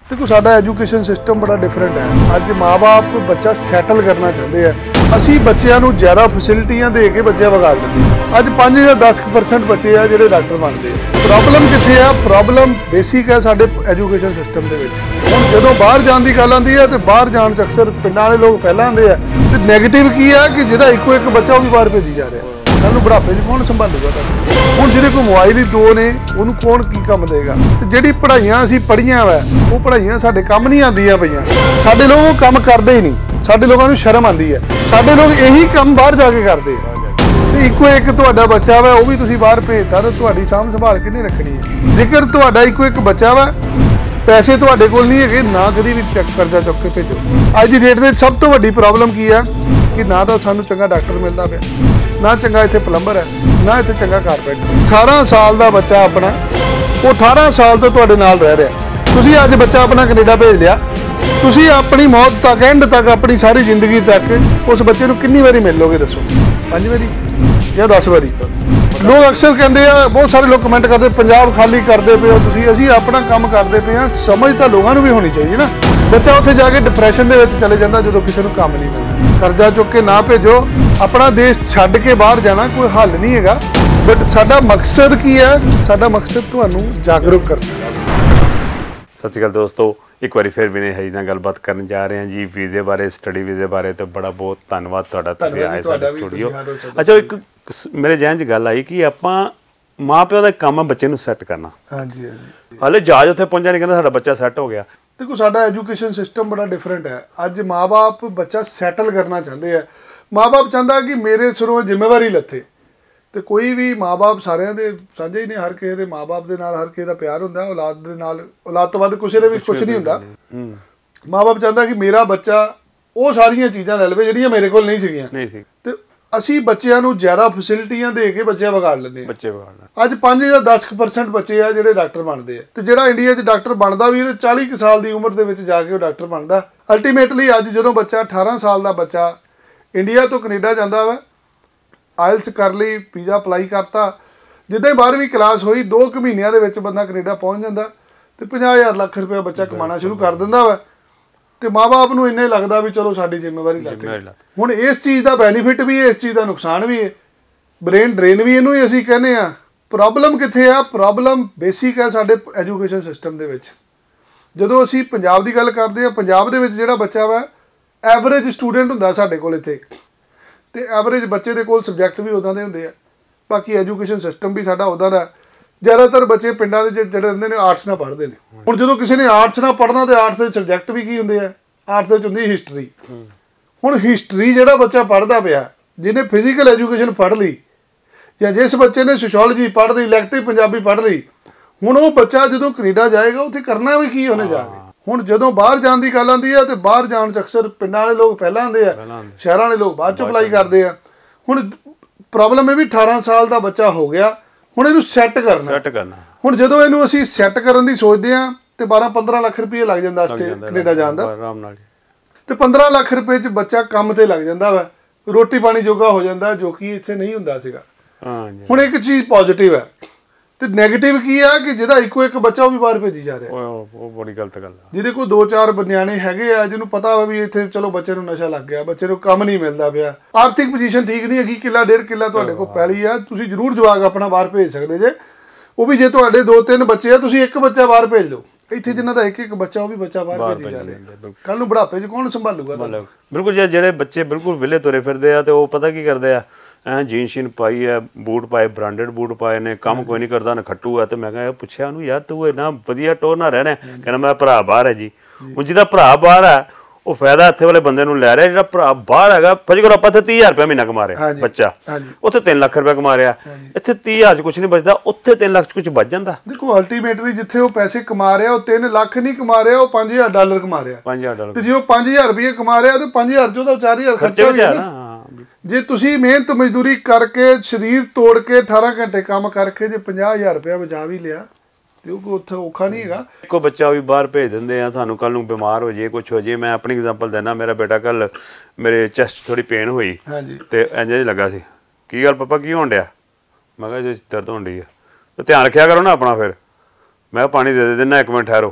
देखो साडा education system बड़ा डिफरेंट है। अज माँ बाप बच्चा सैटल करना चाहते हैं। असी बच्चों को ज़्यादा फैसिलिटियां दे के बच्चे विगाड़ लेंगे। अज 5 या 10% बच्चे आ जिहड़े डॉक्टर बनते हैं। प्रॉब्लम कित्थे है? प्रॉब्लम बेसिक है साडे एजुकेशन सिस्टम दे विच। हुण जदों बाहर जाण दी गल आंदी है तो बाहर जाण च अक्सर पिंडां वाले लोग पहलां आंदे आ ते नैगेटिव की है कि जिहदा इक्को एक बच्चा वो भी बाहर भेजी जा रहा है। कल नूं बुढ़ापे च कौन संभालूगा? हुण जिहदे कोल मोबाइल ही 2 ने उहनूं कौन की काम देगा? ते जिहड़ी पढ़ाइयां असीं पढ़ीआं वा वो पढ़ाइयां साडे काम नहीं आंदियां पईआं। साडे लोग वो काम करदे ही नहीं। साडे लोगों नूं शर्म आंदी है। साडे लोग यही काम बाहर जाके करदे आ। ते इक्को एक तुहाडा बच्चा वा वो भी तुसीं बाहर भेजता ते तुहाडी साਂਭ संभाल किहने रखणी है? जेकर तुहाडा इक्को एक बच्चा वा पैसे तुहाडे कोल नहीं है ना कदी भी चेक करजा चुक के भेजो। अज दी डेट दे सब तो वड्डी प्रॉब्लम की है कि ना तो सानूं चंगा डॉक्टर मिलदा पिया, ना चंगा इत्थे प्लंबर है, ना इत्थे चंगा कारपेंटर। 18 साल का बच्चा अपना वो 18 साल तो तुहाडे नाल रह रहा। तुसीं अज बच्चा अपना कनेडा भेज लिया, तुसीं अपनी मौत तक एंड तक अपनी सारी जिंदगी तक उस बच्चे नूं कितनी बारी मिल लोगे? दसो, 5 बारी या 10 बारी? लोग अक्सर कहते हैं, बहुत सारे लोग कमेंट करते पंजाब खाली करते पे हो तुसीं। असीं अपना काम करते पे हाँ। समझ तो लोगों को भी होनी चाहिए ना। बच्चा उत्थे जाके डिप्रैशन दे विच चले जाता जो किसी को काम नहीं मिलता। कर्जा चुक के ना भेजो। अपना देश छड्ड के बाहर जाना कोई हल नहीं है। बट साडा मकसद की है? साडा मकसद तुहानूं जागरूक करना। सत श्री अकाल दोस्तों, एक बार फिर विनय हरी नाल गलबात करन जा रहे हैं जी वीजे बारे, स्टडी वीजे बारे। तो बड़ा बहुत धन्यवाद तुहाडा, तुसीं आए साडे स्टूडियो। अच्छा, एक मेरे जहन च गल आई कि आपां माँ प्यो का काम है बच्चे नूं सैट करना। हाँ जी, हाँ जी। हाले जहाज उत्थे पहुंचा नहीं, कहंदा साडा बच्चा सैट हो गया। देखो साडा एजुकेशन सिस्टम बड़ा डिफरेंट है। अज माँ बाप बच्चा सैटल करना चाहते हैं। माँ बाप चाहता कि मेरे सिरों जिम्मेवारी लथे। तो कोई भी माँ बाप सारिਆਂ ਦੇ ਸਾਂਝੇ ही ने, हर किसी के माँ बाप के नाल हर किसी का प्यार होंदा। औलाद दे नाल औलाद तो बाद किसी दे भी कुछ नहीं होंदा। माँ बाप चाहता कि मेरा बच्चा वो सारियां चीज़ां ले लवे ਜਿਹੜੀਆਂ मेरे कोल नहीं सीगियां। नहीं सी ते ਅਸੀਂ ਬੱਚਿਆਂ ਨੂੰ ਜ਼ਿਆਦਾ ਫੈਸਿਲਿਟੀਆਂ ਦੇ ਕੇ ਬੱਚੇ ਵਿਗਾੜ ਲੈਂਦੇ ਆ। ਬੱਚੇ ਵਿਗਾੜਨਾ ਅੱਜ 5 ਜਾਂ 10% ਬੱਚੇ ਆ ਜਿਹੜੇ ਡਾਕਟਰ ਬਣਦੇ ਆ ਤੇ ਜਿਹੜਾ ਇੰਡੀਆ 'ਚ ਡਾਕਟਰ ਬਣਦਾ ਵੀ ਇਹ 40 ਸਾਲ ਦੀ ਉਮਰ ਦੇ ਵਿੱਚ ਜਾ ਕੇ ਉਹ ਡਾਕਟਰ ਬਣਦਾ। ਅਲਟੀਮੇਟਲੀ ਅੱਜ ਜਦੋਂ ਬੱਚਾ 18 ਸਾਲ ਦਾ ਬੱਚਾ ਇੰਡੀਆ ਤੋਂ ਕੈਨੇਡਾ ਜਾਂਦਾ ਵਾ, ਆਇਲਸ ਕਰ ਲਈ, ਵੀਜ਼ਾ ਅਪਲਾਈ ਕਰਤਾ, ਜਿੱਦਾਂ ਹੀ 12ਵੀਂ ਕਲਾਸ ਹੋਈ 2 ਮਹੀਨਿਆਂ ਦੇ ਵਿੱਚ ਬੰਦਾ ਕੈਨੇਡਾ ਪਹੁੰਚ ਜਾਂਦਾ ਤੇ 50,000 ਲੱਖ ਰੁਪਏ ਬੱਚਾ ਕਮਾਉਣਾ ਸ਼ੁਰੂ ਕਰ ਦਿੰਦਾ ਵਾ। ਤੇ ਮਾਂ ਬਾਪ ਨੂੰ ਇੰਨੇ ਲੱਗਦਾ ਵੀ ਚਲੋ ਸਾਡੀ ਜ਼ਿੰਮੇਵਾਰੀ ਲੱਥ ਗਈ। ਹੁਣ ਇਸ ਚੀਜ਼ ਦਾ ਬੈਨੀਫਿਟ ਵੀ ਹੈ, ਇਸ ਚੀਜ਼ ਦਾ ਨੁਕਸਾਨ ਵੀ ਹੈ। ਬ੍ਰੇਨ ਡਰੇਨ ਵੀ ਇਹਨੂੰ ਹੀ ਅਸੀਂ ਕਹਿੰਦੇ ਆ। ਪ੍ਰੋਬਲਮ ਕਿੱਥੇ ਆ? ਪ੍ਰੋਬਲਮ ਬੇਸਿਕ ਹੈ ਸਾਡੇ ਐਜੂਕੇਸ਼ਨ ਸਿਸਟਮ ਦੇ ਵਿੱਚ। ਜਦੋਂ ਅਸੀਂ ਪੰਜਾਬ ਦੀ ਗੱਲ ਕਰਦੇ ਆ, ਪੰਜਾਬ ਦੇ ਵਿੱਚ ਜਿਹੜਾ ਬੱਚਾ ਵਾ ਐਵਰੇਜ ਸਟੂਡੈਂਟ ਹੁੰਦਾ ਸਾਡੇ ਕੋਲ ਇੱਥੇ, ਤੇ ਐਵਰੇਜ ਬੱਚੇ ਦੇ ਕੋਲ ਸਬਜੈਕਟ ਵੀ ਉੱਦਾਂ ਦੇ ਹੁੰਦੇ ਆ। ਬਾਕੀ ਐਜੂਕੇਸ਼ਨ ਸਿਸਟਮ ਵੀ ਸਾਡਾ ਉੱਦਾਂ ਦਾ। ਜ਼ਿਆਦਾਤਰ ਬੱਚੇ ਪਿੰਡਾਂ ਦੇ ਜਿਹੜੇ ਰਹਿੰਦੇ ਨੇ ਆਰਟਸ ਨਾਲ ਪੜ੍ਹਦੇ ਨੇ। ਹੁਣ ਜਦੋਂ ਕਿਸੇ ਨੇ ਆਰਟਸ ਨਾਲ ਪੜ੍ਹਨਾ ਤੇ ਆਰਟਸ ਦੇ ਸਬਜੈਕਟ ਵੀ ਕੀ ਹੁੰਦੇ ਆ? ਆਰਟਸ ਦੇ ਵਿੱਚ ਹੁੰਦੀ ਹਿਸਟਰੀ। ਹੁਣ ਹਿਸਟਰੀ ਜਿਹੜਾ ਬੱਚਾ ਪੜ੍ਹਦਾ ਪਿਆ, ਜਿਹਨੇ ਫਿਜ਼ੀਕਲ ਐਜੂਕੇਸ਼ਨ ਪੜ੍ਹ ਲਈ ਜਾਂ ਜਿਸ ਬੱਚੇ ਨੇ ਸੋਸ਼ੋਲੋਜੀ ਪੜ੍ਹ ਲਈ, ਇਲੈਕਟਿਵ ਪੰਜਾਬੀ ਪੜ੍ਹ ਲਈ, ਹੁਣ ਉਹ ਬੱਚਾ ਜਦੋਂ ਕੈਨੇਡਾ ਜਾਏਗਾ ਉੱਥੇ ਕਰਨਾ ਵੀ ਕੀ ਉਹਨੇ ਜਾ ਕੇ? ਹੁਣ ਜਦੋਂ ਬਾਹਰ ਜਾਣ ਦੀ ਗੱਲ ਆਉਂਦੀ ਆ ਤੇ ਬਾਹਰ ਜਾਣ 'ਚ ਅਕਸਰ ਪਿੰਡਾਂ ਵਾਲੇ ਲੋਕ ਪਹਿਲਾਂ ਆਉਂਦੇ ਆ, ਸ਼ਹਿਰਾਂ ਵਾਲੇ ਲੋਕ ਬਾਅਦ 'ਚ ਅਪਲਾਈ ਕਰਦੇ ਆ। ਹੁਣ ਪ੍ਰੋਬਲਮ ਇਹ ਵੀ 18 ਸਾਲ ਦਾ ਬੱਚਾ ਹੋ ਗਿਆ, ਹੁਣ ਇਹਨੂੰ ਸੈੱਟ ਕਰਨਾ। ਹੁਣ ਜਦੋਂ ਇਹਨੂੰ ਅਸੀਂ ਸੈੱਟ ਕਰਨ ਦੀ ਸੋਚਦੇ ਹਾਂ ਤੇ 12-15 ਲੱਖ ਰੁਪਏ ਲੱਗ ਜਾਂਦਾ ਕੈਨੇਡਾ ਜਾਣ ਦਾ। ਤੇ 15 ਲੱਖ ਰੁਪਏ 'ਚ ਬੱਚਾ ਕੰਮ ਤੇ ਲੱਗ ਜਾਂਦਾ ਵਾ, ਰੋਟੀ ਪਾਣੀ ਜੋਗਾ ਹੋ ਜਾਂਦਾ, ਜੋ ਕਿ ਇੱਥੇ ਨਹੀਂ ਹੁੰਦਾ ਸੀਗਾ। ਹੁਣ ਇੱਕ ਚੀਜ਼ ਪੋਜ਼ਿਟਿਵ ਹੈ ਤੇ ਨੈਗੇਟਿਵ ਕੀ ਆ ਕਿ ਜਿਹਦਾ ਇੱਕੋ ਇੱਕ ਬੱਚਾ ਉਹ ਵੀ ਬਾਹਰ ਭੇਜੀ ਜਾ ਰਿਹਾ। ਉਹ ਬੜੀ ਗਲਤ ਗੱਲ ਆ। ਜਿਹਦੇ ਕੋਲ 2-4 ਨਿਆਣੇ ਹੈਗੇ ਆ, ਜਿਹਨੂੰ ਪਤਾ ਵਾ ਵੀ ਇੱਥੇ ਚਲੋ ਬੱਚੇ ਨੂੰ ਨਸ਼ਾ ਲੱਗ ਗਿਆ, ਬੱਚੇ ਨੂੰ ਕੰਮ ਨਹੀਂ ਮਿਲਦਾ ਪਿਆ, ਆਰਥਿਕ ਪੋਜੀਸ਼ਨ ਠੀਕ ਨਹੀਂ ਹੈਗੀ, ਕਿੱਲਾ 1.5 ਕਿੱਲਾ ਤੁਹਾਡੇ ਕੋਲ ਪੈਲੀ ਆ, ਤੁਸੀਂ ਜ਼ਰੂਰ ਜਵਾਕ ਆਪਣਾ ਬਾਹਰ ਭੇਜ ਸਕਦੇ ਜੇ। ਉਹ ਵੀ ਜੇ ਤੁਹਾਡੇ 2-3 ਬੱਚੇ ਆ, ਤੁਸੀਂ ਇੱਕ ਬੱਚਾ ਬਾਹਰ ਭੇਜ ਲਓ। ਇੱਥੇ ਜਿਨ੍ਹਾਂ ਦਾ ਇੱਕ ਬੱਚਾ ਉਹ ਵੀ ਬੱਚਾ ਬਾਹਰ ਭੇਜੀ ਜਾ ਰਿਹਾ। ਕੱਲ ਨੂੰ ਬੁਢਾਪੇ 'ਚ ਕੌਣ ਸੰਭਾਲੂਗਾ? ਬਿਲਕੁਲ। ਜਿਹੜੇ ਬੱਚੇ ਬਿਲਕੁਲ ਵਿਹਲੇ ਤੁਰੇ ਫਿਰਦੇ ਆ ਤੇ ਉਹ ਪਤਾ ਕੀ ਕਰਦੇ ਆ, जीन शीन पाई है, बूट पाए, ब्रांडेड बूट पाए ने, काम कोई नहीं करता, नखट्टू है। तो मैं पूछा उन्होंने, यार तू इन्ना वधिया टोर ना रहना? कहना मैं भरा बाहर है जी। हूँ जिहदा भरा बाहर है वो फायदा इत्थे वाले बंदे नूं लै रहा, जिहड़ा भरा बाहर हैगा फजी करो ਆਪਾਂ 30,000 रुपया महीना कमा रहा बच्चा, उत्थे 3 ਲੱਖ रुपया कमा रहा, इत्थे 30,000 कुछ नहीं बचता, उत्थे 3 ਲੱਖ कुछ बच जाता। देखो अल्टीमेटली जिथे वो पैसे कमा रहा वो 3 ਲੱਖ नहीं कमा रहा, वो $5,000 कमा रहा। $5,000 तो जे वो $5,000 रुपये कमा रहा तो 5,000 चो तो 4,000 खर्चा भी है ना। जे तुसी मेहनत मजदूरी करके शरीर तोड़ के 18 घंटे काम करके जे 50,000 रुपया बचा भी लिया तो उत्थे औखा नहीं है। एको बच्चा भी बाहर भेज देंगे हैं, सानू कल नूं बीमार हो जाए कुछ हो जाए। मैं अपनी एग्जांपल देना, मेरा बेटा कल मेरे चेस्ट थोड़ी पेन हुई तो इंज लगा सी, की गल पापा की होण डिया? मैं कहा जो दर्द होण डी है तो ध्यान रखा करो ना अपना। फिर मैं पानी दे देना, 1 मिनट ठहरो।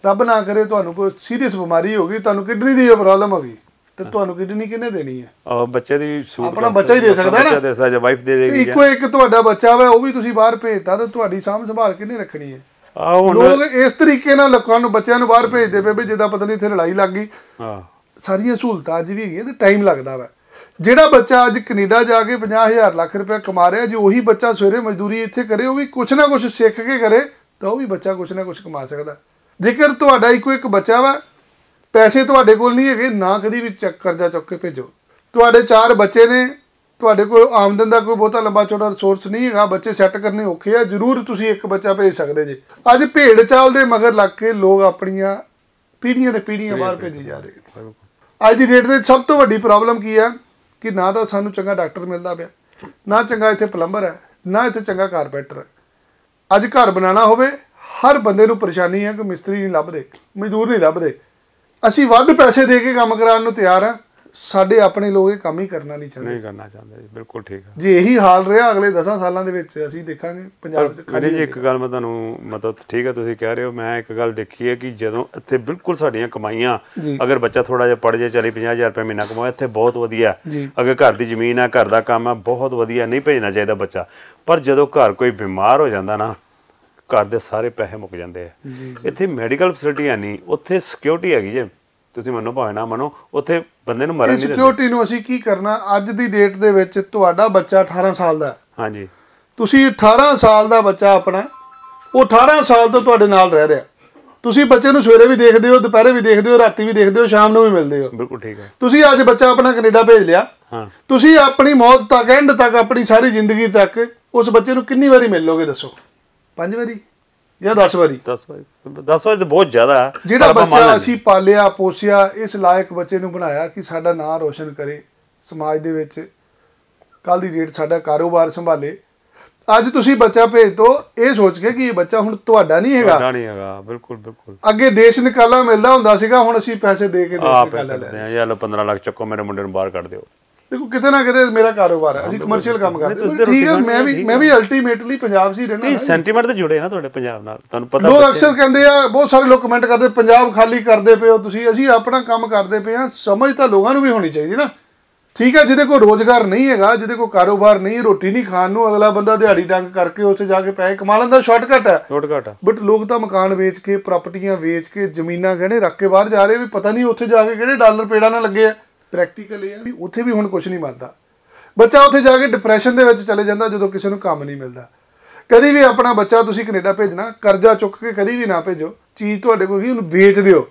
ਰੱਬ ਨਾ ਕਰੇ ਤੁਹਾਨੂੰ ਕੋਈ ਸੀਰੀਅਸ ਬਿਮਾਰੀ ਹੋ ਗਈ, ਤੁਹਾਨੂੰ ਕਿਡਨੀ ਦੀ ਪ੍ਰੋਬਲਮ ਹੋ ਗਈ, ਤੇ ਤੁਹਾਨੂੰ ਕਿਡਨੀ ਕਿਹਨੇ ਦੇਣੀ ਹੈ? ਬੱਚੇ ਦੀ ਆਪਣਾ ਬੱਚਾ ਹੀ ਦੇ ਸਕਦਾ ਨਾ, ਦੇ ਸਕਦਾ, ਵਾਈਫ ਦੇ ਦੇਗੀ। ਇੱਕੋ ਇੱਕ ਤੁਹਾਡਾ ਬੱਚਾ ਵਾ, ਉਹ ਵੀ ਤੁਸੀਂ ਬਾਹਰ ਭੇਜਤਾ, ਤੇ ਤੁਹਾਡੀ ਸਾਂਭ ਸੰਭਾਲ ਕਿਹਨੇ ਰੱਖਣੀ ਹੈ? ਲੋਕ ਇਸ ਤਰੀਕੇ ਨਾਲ ਲੋਕਾਂ ਨੂੰ, ਬੱਚਿਆਂ ਨੂੰ ਬਾਹਰ ਭੇਜਦੇ ਪਏ ਵੀ ਜਿੱਦਾਂ ਪਤਾ ਨਹੀਂ ਇੱਥੇ ਲੜਾਈ ਲੱਗ ਗਈ। ਸਾਰੀਆਂ ਸਹੂਲਤਾਂ ਅੱਜ ਵੀ ਹੈਗੀਆਂ ਤੇ ਟਾਈਮ ਲੱਗਦਾ ਵਾ। ਜਿਹੜਾ ਬੱਚਾ ਅੱਜ ਕੈਨੇਡਾ ਜਾ ਕੇ 50,000 ਲੱਖ ਰੁਪਇਆ ਕਮਾ ਰਿਹਾ, ਜੇ ਉਹੀ ਬੱਚਾ ਸਵੇਰੇ ਮਜ਼ਦੂਰੀ ਇੱਥੇ ਕਰੇ, ਉਹ ਵੀ ਕੁਛ ਨਾ ਕੁਛ ਸਿੱਖ ਕੇ ਕਰੇ, ਤਾਂ ਉਹ ਵੀ ਬੱਚਾ ਕੁਛ ਨਾ ਕੁਛ ਕਮਾ ਸਕਦਾ। ਜੇਕਰ ਤੁਹਾਡਾ ਇੱਕੋ ਇੱਕ ਬੱਚਾ ਵਾ, ਪੈਸੇ ਤੁਹਾਡੇ ਕੋਲ ਨਹੀਂ ਹੈਗੇ, ਨਾ ਕਦੀ ਵੀ ਕਰਜ਼ਾ ਚੁੱਕ ਕੇ ਭੇਜੋ। ਤੁਹਾਡੇ 4 ਬੱਚੇ ਨੇ, ਤੁਹਾਡੇ ਕੋਲ ਆਮਦਨ ਦਾ ਕੋਈ ਬਹੁਤਾ ਲੰਬਾ ਚੌੜਾ ਰਿਸੋਰਸ ਨਹੀਂ ਹੈਗਾ, ਬੱਚੇ ਸੈੱਟ ਕਰਨੇ ਔਖੇ ਆ, ਜ਼ਰੂਰ ਤੁਸੀਂ ਇੱਕ ਬੱਚਾ ਭੇਜ ਸਕਦੇ ਜੇ। ਅੱਜ ਭੇਡ ਚਾਲ ਦੇ ਮਗਰ ਲੱਗ ਕੇ ਲੋਕ ਆਪਣੀਆਂ ਪੀੜ੍ਹੀਆਂ ਦੇ ਪੀੜ੍ਹੀਆਂ ਬਾਹਰ ਭੇਜੀ ਜਾ ਰਹੇ। ਅੱਜ ਦੀ ਡੇਟ ਦੇ ਸਭ ਤੋਂ ਵੱਡੀ ਪ੍ਰੋਬਲਮ ਕੀ ਹੈ ਕਿ ਨਾ ਤਾਂ ਸਾਨੂੰ ਚੰਗਾ ਡਾਕਟਰ ਮਿਲਦਾ ਪਿਆ, ਨਾ ਚੰਗਾ ਇੱਥੇ ਪਲੰਬਰ ਹੈ, ਨਾ ਇੱਥੇ ਚੰਗਾ ਕਾਰਪੈਂਟਰ ਹੈ। ਅੱਜ ਘਰ ਬਣਾਉਣਾ ਹੋਵੇ, ਹਰ ਬੰਦੇ ਨੂੰ ਪਰੇਸ਼ਾਨੀ ਹੈ ਕਿ ਮਿਸਤਰੀ ਨਹੀਂ ਲੱਭਦੇ, ਮਜ਼ਦੂਰ ਨਹੀਂ ਲੱਭਦੇ। ਅਸੀਂ ਵੱਧ ਪੈਸੇ ਦੇ ਕੇ ਕੰਮ ਕਰਾਉਣ ਨੂੰ ਤਿਆਰ ਹਾਂ, ਸਾਡੇ ਆਪਣੇ ਲੋਕ ਇਹ ਕੰਮ ਹੀ ਕਰਨਾ ਨਹੀਂ ਚਾਹੁੰਦੇ। ਨਹੀਂ ਕਰਨਾ ਚਾਹੁੰਦੇ, ਬਿਲਕੁਲ ਠੀਕ ਹੈ। ਜੇ ਇਹੀ ਹਾਲ ਰਿਹਾ ਅਗਲੇ 10 ਸਾਲਾਂ ਦੇ ਵਿੱਚ, ਅਸੀਂ ਦੇਖਾਂਗੇ ਪੰਜਾਬ 'ਚ ਖਾਲੀ। ਜੀ ਇੱਕ ਗੱਲ ਮੈਂ ਤੁਹਾਨੂੰ, ਮਤਲਬ ਠੀਕ ਹੈ ਤੁਸੀਂ ਕਹਿ ਰਹੇ ਹੋ, ਮੈਂ ਇੱਕ ਗੱਲ ਦੇਖੀ ਹੈ ਕਿ ਜਦੋਂ ਇੱਥੇ ਬਿਲਕੁਲ ਸਾਡੀਆਂ ਕਮਾਈਆਂ, ਅਗਰ ਬੱਚਾ ਥੋੜ੍ਹਾ ਜਿਹਾ ਪੜ੍ਹ ਜੇ, 40-50 ਹਜ਼ਾਰ ਰੁਪਏ ਮਹੀਨਾ ਕਮਾਏ, ਇੱਥੇ ਬਹੁਤ ਵਧੀਆ। ਅਗਰ ਘਰ ਦੀ ਜ਼ਮੀਨ ਹੈ, ਘਰ ਦਾ ਕੰਮ ਹੈ, ਬਹੁਤ ਵਧੀਆ, ਨਹੀਂ ਭੇਜਣਾ ਚਾਹੀਦਾ ਬੱਚਾ। ਪਰ ਜਦੋਂ ਘਰ ਕੋਈ ਬਿਮਾਰ ਹੋ ਜਾਂਦਾ ਨਾ, ਘਰ ਦੇ ਸਾਰੇ ਪੈਸੇ ਮੁੱਕ ਜਾਂਦੇ ਆ। ਇੱਥੇ ਮੈਡੀਕਲ ਫੈਸਿਲਿਟੀਆਂ ਨਹੀਂ, ਉੱਥੇ ਸਿਕਿਉਰਿਟੀ ਹੈਗੀ ਜੇ, ਤੁਸੀਂ ਮੰਨੋ ਭਾਵੇਂ ਨਾ ਮੰਨੋ, ਉੱਥੇ ਬੰਦੇ ਨੂੰ ਮਰਨ ਨਹੀਂ ਦਿੰਦੇ। ਸਿਕਿਉਰਿਟੀ ਨੂੰ ਅਸੀਂ ਕੀ ਕਰਨਾ? ਅੱਜ ਦੀ ਡੇਟ ਦੇ ਵਿੱਚ ਤੁਹਾਡਾ ਬੱਚਾ 18 ਸਾਲ ਦਾ, ਹਾਂਜੀ, ਤੁਸੀਂ 18 ਸਾਲ ਦਾ ਬੱਚਾ ਆਪਣਾ, ਉਹ 18 ਸਾਲ ਤੋਂ ਤੁਹਾਡੇ ਨਾਲ ਰਹਿ ਰਿਹਾ। ਤੁਸੀਂ ਬੱਚੇ ਨੂੰ ਸਵੇਰੇ ਵੀ ਦੇਖਦੇ ਹੋ, ਦੁਪਹਿਰੇ ਵੀ ਦੇਖਦੇ ਹੋ, ਰਾਤੀ ਵੀ ਦੇਖਦੇ ਹੋ, ਸ਼ਾਮ ਨੂੰ ਵੀ ਮਿਲਦੇ ਹੋ। ਬਿਲਕੁਲ ਠੀਕ ਹੈ। ਤੁਸੀਂ ਅੱਜ ਬੱਚਾ ਆਪਣਾ ਕੈਨੇਡਾ ਭੇਜ ਲਿਆ, ਤੁਸੀਂ ਆਪਣੀ ਮੌਤ ਤੱਕ, ਐਂਡ ਤੱਕ, ਆਪਣੀ ਸਾਰੀ ਜ਼ਿੰਦਗੀ ਤੱਕ ਉਸ ਬੱਚੇ ਨੂੰ ਕਿੰਨੀ ਵਾਰੀ ਮਿਲ ਲੋਗੇ? ਦੱਸੋ, 5 ਵਾਰੀ ਜਾਂ 10 ਵਾਰੀ? 10 ਵਾਰੀ ਤਾਂ ਬਹੁਤ ਜ਼ਿਆਦਾ। ਜਿਹੜਾ ਬੱਚਾ ਅਸੀਂ ਪਾਲਿਆ ਪੋਸਿਆ, ਇਸ ਲਾਇਕ ਬੱਚੇ ਨੂੰ ਬਣਾਇਆ ਕਿ ਸਾਡਾ ਨਾਂ ਰੋਸ਼ਨ ਕਰੇ ਸਮਾਜ ਦੇ ਵਿੱਚ, ਕੱਲ੍ਹ ਦੀ ਡੇਟ ਸਾਡਾ ਕਾਰੋਬਾਰ ਸੰਭਾਲੇ, ਅੱਜ ਤੁਸੀਂ ਬੱਚਾ ਭੇਜ ਦੋ ਇਹ ਸੋਚ ਕੇ ਕਿ ਇਹ ਬੱਚਾ ਹੁਣ ਤੁਹਾਡਾ ਨਹੀਂ ਹੈਗਾ। ਬਿਲਕੁਲ ਬਿਲਕੁਲ। ਅੱਗੇ ਦੇਸ਼ ਨਿਕਾਲਾ ਮਿਲਦਾ ਹੁੰਦਾ ਸੀਗਾ, ਹੁਣ ਅਸੀਂ ਪੈਸੇ ਦੇ ਕੇ ਦੇਸ਼ ਨਿਕਾਲਾ ਲੈ ਰਹੇ ਹਾਂ। 15 ਲੱਖ ਚੱਕੋ, ਮੇਰੇ ਮੁੰਡੇ ਨੂੰ ਬਾਹਰ ਕੱਢ ਦਿਓ। ਦੇਖੋ, ਕਿਤੇ ਨਾ ਕਿਤੇ ਮੇਰਾ ਕਾਰੋਬਾਰ ਹੈ, ਅਸੀਂ ਕਮਰਸ਼ੀਅਲ ਕੰਮ ਕਰਦੇ। ਠੀਕ ਹੈ, ਮੈਂ ਵੀ ਅਲਟੀਮੇਟਲੀ ਪੰਜਾਬ 'ਚ ਹੀ ਰਹਿਣਾ। ਸੈਂਟੀਮੈਂਟ ਤੇ ਜੁੜੇ ਨਾ ਤੁਹਾਡੇ ਪੰਜਾਬ ਨਾਲ, ਤੁਹਾਨੂੰ ਪਤਾ। ਲੋਕ ਅਕਸਰ ਕਹਿੰਦੇ ਆ, ਬਹੁਤ ਸਾਰੇ ਲੋਕ ਕਮੈਂਟ ਕਰਦੇ, ਪੰਜਾਬ ਖਾਲੀ ਕਰਦੇ ਪਏ ਹੋ ਤੁਸੀਂ। ਅਸੀਂ ਆਪਣਾ ਕੰਮ ਕਰਦੇ ਪਏ ਹਾਂ, ਸਮਝ ਤਾਂ ਲੋਕਾਂ ਨੂੰ ਵੀ ਹੋਣੀ ਚਾਹੀਦੀ ਨਾ। ਠੀਕ ਹੈ, ਜਿਹਦੇ ਕੋਲ ਰੋਜ਼ਗਾਰ ਨਹੀਂ ਹੈਗਾ, ਜਿਹਦੇ ਕੋਲ ਕਾਰੋਬਾਰ ਨਹੀਂ, ਰੋਟੀ ਨਹੀਂ ਖਾਣ ਨੂੰ, ਅਗਲਾ ਬੰਦਾ ਦਿਹਾੜੀ ਡੰਗ ਕਰਕੇ ਉੱਥੇ ਜਾ ਕੇ ਪੈਸੇ ਕਮਾ ਲੈਂਦਾ, ਸ਼ਾਰਟਕਟ ਹੈ। ਬਟ ਲੋਕ ਤਾਂ ਮਕਾਨ ਵੇਚ ਕੇ, ਪ੍ਰਾਪਰਟੀਆਂ ਵੇਚ ਕੇ, ਜ਼ਮੀਨਾਂ ਗਹਿਣੇ ਰੱਖ ਕੇ ਬਾਹਰ ਜਾ ਰਹੇ, ਵੀ ਪਤਾ ਨਹੀਂ ਉੱਥੇ ਜਾ ਕੇ ਕਿਹੜੇ ਡਾਲਰ ਪੇੜਾ ਨਾਲ ਲੱਗੇ ਆ। ਪ੍ਰੈਕਟੀਕਲ ਇਹ ਆ ਵੀ ਉੱਥੇ ਵੀ ਹੁਣ ਕੁਛ ਨਹੀਂ ਬਣਦਾ। ਬੱਚਾ ਉੱਥੇ ਜਾ ਕੇ ਡਿਪਰੈਸ਼ਨ ਦੇ ਵਿੱਚ ਚਲੇ ਜਾਂਦਾ ਜਦੋਂ ਕਿਸੇ ਨੂੰ ਕੰਮ ਨਹੀਂ ਮਿਲਦਾ। ਕਦੀ ਵੀ ਆਪਣਾ ਬੱਚਾ ਤੁਸੀਂ ਕੈਨੇਡਾ ਭੇਜਣਾ, ਕਰਜ਼ਾ ਚੁੱਕ ਕੇ ਕਦੀ ਵੀ ਨਾ ਭੇਜੋ। ਚੀਜ਼ ਤੁਹਾਡੇ ਕੋਲ ਹੀ, ਉਹਨੂੰ ਵੇਚ ਦਿਓ।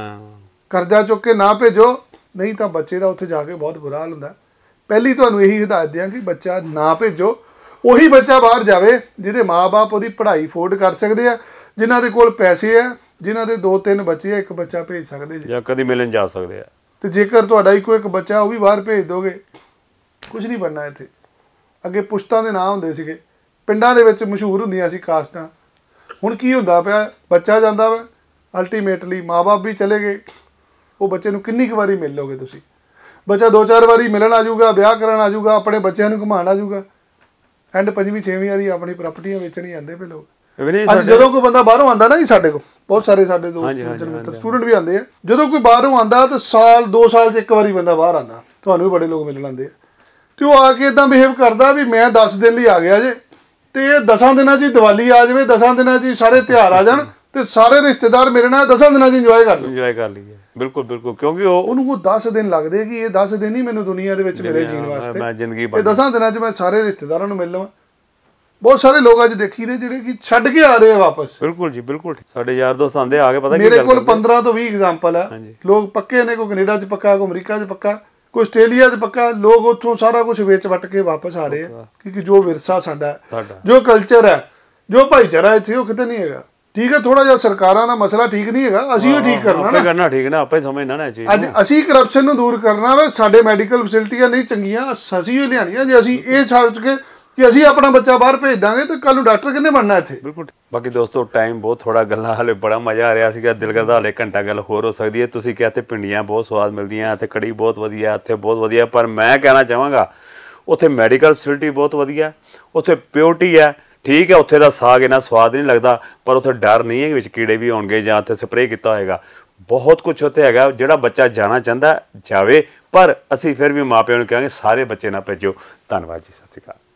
ਕਰਜ਼ਾ ਚੁੱਕ ਕੇ ਨਾ ਭੇਜੋ, ਨਹੀਂ ਤਾਂ ਬੱਚੇ ਦਾ ਉੱਥੇ ਜਾ ਕੇ ਬਹੁਤ ਬੁਰਾ ਹਾਲ ਹੁੰਦਾ। ਪਹਿਲੀ ਤੁਹਾਨੂੰ ਇਹੀ ਹਦਾਇਤ ਦਿਆਂ ਕਿ ਬੱਚਾ ਨਾ ਭੇਜੋ। ਉਹੀ ਬੱਚਾ ਬਾਹਰ ਜਾਵੇ ਜਿਹਦੇ ਮਾਂ-ਬਾਪ ਉਹਦੀ ਪੜ੍ਹਾਈ ਅਫੋਰਡ ਕਰ ਸਕਦੇ ਆ, ਜਿਨ੍ਹਾਂ ਦੇ ਕੋਲ ਪੈਸੇ ਆ, ਜਿਨ੍ਹਾਂ ਦੇ 2-3 ਬੱਚੇ ਆ, ਇੱਕ ਬੱਚਾ ਭੇਜ ਸਕਦੇ ਜੀ, ਜਾਂ ਕਦੀ ਮਿਲਣ ਜਾ ਸਕਦੇ ਆ। ਤੇ ਜੇਕਰ ਤੁਹਾਡਾ ਇੱਕੋ ਇੱਕ ਬੱਚਾ, ਉਹ ਵੀ ਬਾਹਰ ਭੇਜ ਦੋਗੇ, ਕੁਝ ਨਹੀਂ ਬਣਨਾ ਇੱਥੇ। ਅੱਗੇ ਪੁਸ਼ਤਾਂ ਦੇ ਨਾਂ ਹੁੰਦੇ ਸੀਗੇ, ਪਿੰਡਾਂ ਦੇ ਵਿੱਚ ਮਸ਼ਹੂਰ ਹੁੰਦੀਆਂ ਸੀ ਕਾਸਟਾਂ। ਹੁਣ ਕੀ ਹੁੰਦਾ ਪਿਆ, ਬੱਚਾ ਜਾਂਦਾ ਵਾ, ਅਲਟੀਮੇਟਲੀ ਮਾਂ-ਬਾਪ ਵੀ ਚਲੇ ਗਏ। ਉਹ ਬੱਚੇ ਨੂੰ ਕਿੰਨੀ ਕੁ ਵਾਰੀ ਮਿਲ ਲੋਗੇ ਤੁਸੀਂ? ਬੱਚਾ 2-4 ਵਾਰੀ ਮਿਲਣ ਆ ਜਾਊਗਾ, ਵਿਆਹ ਕਰਨ ਆ ਜਾਊਗਾ, ਆਪਣੇ ਬੱਚਿਆਂ ਨੂੰ ਘੁਮਾਉਣ ਆ ਜਾਊਗਾ, ਐਂਡ 5ਵੀਂ-6ਵੀਂ ਵਾਰੀ ਆਪਣੀ ਪ੍ਰਾਪਰਟੀਆਂ ਵੇਚਣ ਜਾਂਦੇ ਪਏ ਲੋਕ। ਅੱਜ ਜਦੋਂ ਕੋਈ ਬੰਦਾ ਬਾਹਰੋਂ ਆਉਂਦਾ ਨਾ ਜੀ, ਸਾਡੇ ਕੋਲ ਬਹੁਤ ਸਾਰੇ ਸਾਡੇ ਦੋਸਤ ਮਿੱਤਰ ਸਟੂਡੈਂਟ ਵੀ ਆਉਂਦੇ ਆ, ਜਦੋਂ ਕੋਈ ਬਾਹਰੋਂ ਆਉਂਦਾ ਤਾਂ ਸਾਲ 2 ਸਾਲ 'ਚ ਇੱਕ ਵਾਰੀ ਬੰਦਾ ਬਾਹਰ ਆਉਂਦਾ, ਤੁਹਾਨੂੰ ਵੀ ਬੜੇ ਲੋਕ ਮਿਲਣ ਆਉਂਦੇ ਆ, ਤੇ ਉਹ ਆ ਕੇ ਇੱਦਾਂ ਬਿਹੇਵ ਕਰਦਾ ਵੀ ਮੈਂ 10 ਦਿਨ ਲਈ ਆ ਗਿਆ ਜੇ, ਤੇ ਇਹ 10 ਦਿਨਾਂ 'ਚ ਹੀ ਦੀਵਾਲੀ ਆ ਜਾਵੇ, 10 ਦਿਨਾਂ 'ਚ ਹੀ ਸਾਰੇ ਤਿਉਹਾਰ ਆ ਜਾਣ, ਤੇ ਸਾਰੇ ਰਿਸ਼ਤੇਦਾਰ ਮੇਰੇ ਨਾਲ 10 ਦਿਨਾਂ 'ਚ ਇੰਜੋਏ ਕਰ ਲਈਏ। ਬਿਲਕੁਲ ਬਿਲਕੁਲ, ਕਿਉਂਕਿ ਉਹਨੂੰ ਉਹ 10 ਦਿਨ ਲੱਗਦੇ ਕਿ ਇਹ 10 ਦਿਨ ਹੀ ਮੈਨੂੰ ਦੁਨੀਆ ਦੇ ਵਿੱਚ ਮਿਲੇ ਜੀਣ ਵਾਸਤੇ, ਇਹ 10 ਦਿਨਾਂ 'ਚ ਮੈਂ ਸਾਰੇ ਰਿਸ਼ਤੇਦਾਰਾਂ ਨੂੰ ਮਿਲ ਲਵਾਂ। ਬਹੁਤ ਸਾਰੇ ਲੋਕ ਅੱਜ ਦੇਖੀਦੇ ਜਿਹੜੇ ਕਿ ਛੱਡ ਕੇ ਆ ਰਹੇ ਆ ਵਾਪਸ। ਬਿਲਕੁਲ ਜੀ, ਬਿਲਕੁਲ। ਸਾਡੇ ਯਾਰ ਦੋਸਤ ਆਉਂਦੇ ਆ ਕੇ, ਪਤਾ ਮੇਰੇ ਕੋਲ 15 ਤੋਂ 20 ਐਗਜ਼ਾਮਪਲ ਆ। ਲੋਕ ਪੱਕੇ ਨੇ, ਕੋਈ ਕੈਨੇਡਾ 'ਚ ਪੱਕਾ, ਕੋਈ ਅਮਰੀਕਾ 'ਚ ਪੱਕਾ, ਕੋਈ ਆਸਟ੍ਰੇਲੀਆ 'ਚ ਪੱਕਾ। ਲੋਕ ਉੱਥੋਂ ਸਾਰਾ ਕੁਛ ਵੇਚ ਵੱਟ ਕੇ ਵਾਪਸ ਆ ਰਹੇ ਆ, ਕਿਉਂਕਿ ਜੋ ਵਿਰਸਾ ਸਾਡਾ, ਜੋ ਕਲਚਰ ਹੈ, ਜੋ ਭਾਈਚਾਰਾ ਇੱਥੇ, ਉਹ ਕਿਤੇ ਨਹੀਂ ਹੈਗਾ। ਠੀਕ ਹੈ, ਥੋੜਾ ਜਿਹਾ ਸਰਕਾਰਾਂ ਦਾ ਮਸਲਾ ਠੀਕ ਨਹੀਂ ਹੈਗਾ, ਅਸੀਂ ਉਹ ਠੀਕ ਕਰਨਾ, ਠੀਕ ਨਾ, ਆਪੇ ਸਮਝਣਾ ਨਾ। ਅੱਜ ਅਸੀਂ ਕਰਪਸ਼ਨ ਨੂੰ ਦੂਰ ਕਰਨਾ ਵਾ। ਸਾਡੇ ਮੈਡੀਕਲ ਫੈਸਿਲਿਟੀਆਂ ਨਹੀਂ ਚੰਗੀਆਂ, ਅਸੀਂ ਉਹ ਲਿਆਉਣੀਆਂ। ਜੇ ਅਸੀਂ ਇਹ ਸੋਚ ਕੇ ਕਿ ਅਸੀਂ ਆਪਣਾ ਬੱਚਾ ਬਾਹਰ ਭੇਜ ਦਾਂਗੇ ਤਾਂ ਕੱਲ ਨੂੰ ਡਾਕਟਰ ਕਿੰਨੇ ਬਣਨਾ ਇੱਥੇ? ਬਿਲਕੁਲ। ਬਾਕੀ ਦੋਸਤੋ, ਟਾਈਮ ਬਹੁਤ ਥੋੜਾ, ਗੱਲਾਂ ਹਾਲੇ ਬੜਾ ਮਜ਼ਾ ਆ ਰਿਹਾ ਸੀਗਾ, ਦਿਲ ਕਰਦਾ ਹਾਲੇ ਘੰਟਾ ਗੱਲ ਹੋਰ ਹੋ ਸਕਦੀ ਹੈ। ਤੁਸੀਂ ਕਿਹਾ ਇੱਥੇ ਪਿੰਡੀਆਂ ਬਹੁਤ ਸਵਾਦ ਮਿਲਦੀਆਂ, ਇੱਥੇ ਕੜੀ ਬਹੁਤ ਵਧੀਆ, ਇੱਥੇ ਬਹੁਤ ਵਧੀਆ। ਪਰ ਮੈਂ ਕਹਿਣਾ ਚਾਹਾਂਗਾ ਉੱਥੇ ਮੈਡੀਕਲ ਫੈਸਿਲਿਟੀ ਬਹੁਤ ਵਧੀਆ, ਉੱਥੇ ਪਿਓਰਟੀ ਹੈ, ਠੀਕ ਹੈ ਉੱਥੇ ਦਾ ਸਾਗ ਇੰਨਾ ਸਵਾਦ ਨਹੀਂ ਲੱਗਦਾ, ਪਰ ਉੱਥੇ ਡਰ ਨਹੀਂ ਹੈ ਕਿ ਵਿੱਚ ਕੀੜੇ ਵੀ ਆਉਣਗੇ ਜਾਂ ਉੱਥੇ ਸਪਰੇਅ ਕੀਤਾ ਹੋਏਗਾ। ਬਹੁਤ ਕੁਝ ਉੱਥੇ ਹੈਗਾ, ਜਿਹੜਾ ਬੱਚਾ ਜਾਣਾ ਚਾਹੁੰਦਾ ਜਾਵੇ, ਪਰ ਅਸੀਂ ਫਿਰ ਵੀ ਮਾਪਿਆਂ ਨੂੰ ਕਹਾਂਗੇ ਸਾਰੇ ਬੱਚੇ ਨਾ ਭੇਜੋ। ਧੰਨਵਾਦ ਜੀ, ਸਤਿ ਸ਼੍ਰੀ ਅਕਾਲ।